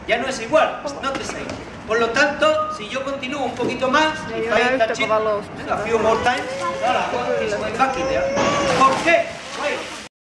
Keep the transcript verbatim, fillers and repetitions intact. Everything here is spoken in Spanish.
ya no es igual, it's not the same. Por lo tanto, si yo continúo un poquito más, if I touch it a few more times, it's going back in there. ¿Por qué?